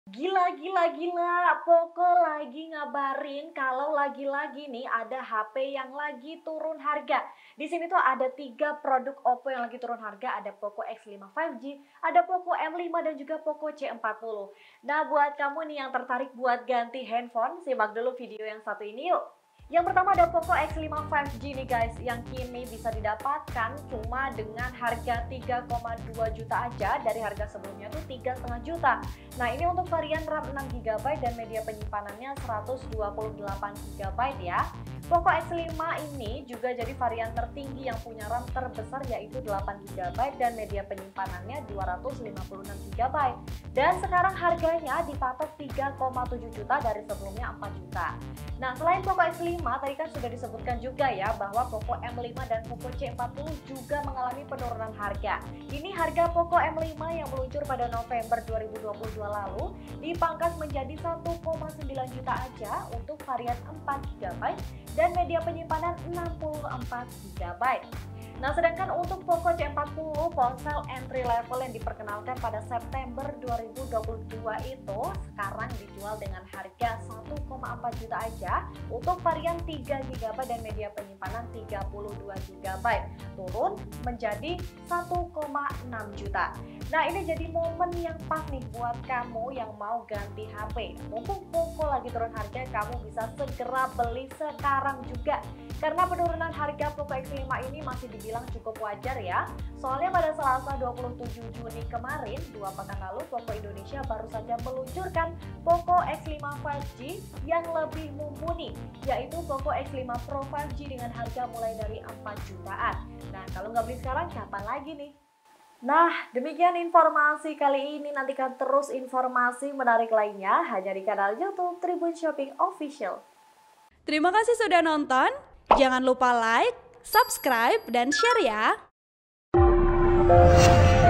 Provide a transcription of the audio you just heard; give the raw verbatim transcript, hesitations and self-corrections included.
Gila, gila, gila, Poco lagi ngabarin kalau lagi-lagi nih ada H P yang lagi turun harga. Di sini tuh ada tiga produk Oppo yang lagi turun harga, ada Poco X lima lima G, ada Poco M lima dan juga Poco C empat puluh. Nah, buat kamu nih yang tertarik buat ganti handphone, simak dulu video yang satu ini yuk. Yang pertama ada Poco X lima lima G nih guys, yang kini bisa didapatkan cuma dengan harga tiga koma dua juta aja, dari harga sebelumnya tuh tiga koma lima juta. Nah, ini untuk varian RAM enam giga byte dan media penyimpanannya seratus dua puluh delapan giga byte ya. Poco X lima ini juga jadi varian tertinggi yang punya RAM terbesar yaitu delapan giga byte dan media penyimpanannya dua ratus lima puluh enam giga byte. Dan sekarang harganya dipatok tiga koma tujuh juta dari sebelumnya empat juta. Nah, selain Poco X lima, tadi kan sudah disebutkan juga ya bahwa Poco M lima dan Poco C empat puluh juga mengalami penurunan harga. Ini harga Poco M lima yang meluncur pada November dua ribu dua puluh dua lalu dipangkas menjadi satu koma sembilan juta aja untuk varian empat giga byte dan media penyimpanan enam puluh empat giga byte. Nah, sedangkan untuk Poco C empat puluh, ponsel entry level yang diperkenalkan pada September dua ribu dua puluh dua itu sekarang dijual dengan harga satu koma empat juta aja untuk varian tiga giga byte dan media penyimpanan tiga puluh dua giga byte, turun menjadi satu koma enam juta. Nah, ini jadi momen yang pas nih buat kamu yang mau ganti H P. Mumpung Poco lagi turun harga, kamu bisa segera beli sekarang juga. Karena penurunan harga Poco X lima ini masih dibilang cukup wajar ya. Soalnya pada Selasa dua puluh tujuh Juni kemarin, dua pekan lalu, Poco Indonesia baru saja meluncurkan Poco X lima lima G yang lebih mumpuni, yaitu Poco X lima Pro lima G dengan harga mulai dari empat jutaan. Nah, kalau nggak beli sekarang, kapan lagi nih? Nah, demikian informasi kali ini. Nantikan terus informasi menarik lainnya hanya di kanal YouTube Tribun Shopping Official. Terima kasih sudah nonton. Jangan lupa like, subscribe, dan share ya.